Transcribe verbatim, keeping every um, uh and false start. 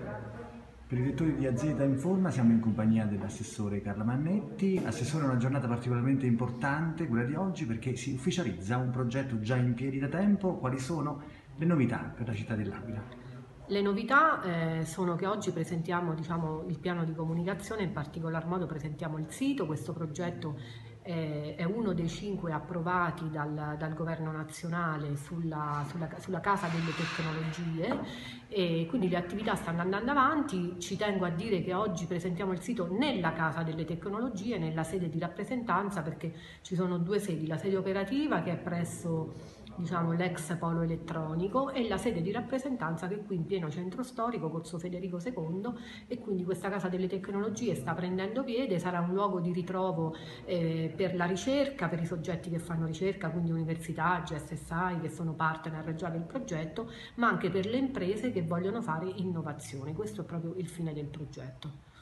Per i lettori di A Z Informa siamo in compagnia dell'assessore Carla Mannetti. Assessore, è una giornata particolarmente importante quella di oggi perché si ufficializza un progetto già in piedi da tempo. Quali sono le novità per la città dell'Aquila? Le novità eh, sono che oggi presentiamo, diciamo, il piano di comunicazione, in particolar modo presentiamo il sito. Questo progetto eh, è uno dei cinque approvati dal, dal Governo nazionale sulla, sulla, sulla Casa delle Tecnologie, e quindi le attività stanno andando avanti. Ci tengo a dire che oggi presentiamo il sito nella Casa delle Tecnologie, nella sede di rappresentanza, perché ci sono due sedi: la sede operativa, che è presso, diciamo, l'ex polo elettronico, e la sede di rappresentanza, che è qui in pieno centro storico, Corso Federico secondo, e quindi questa Casa delle Tecnologie sta prendendo piede. Sarà un luogo di ritrovo eh, per la ricerca, per i soggetti che fanno ricerca, quindi università, G S S I, che sono partner già del progetto, ma anche per le imprese che vogliono fare innovazione. Questo è proprio il fine del progetto.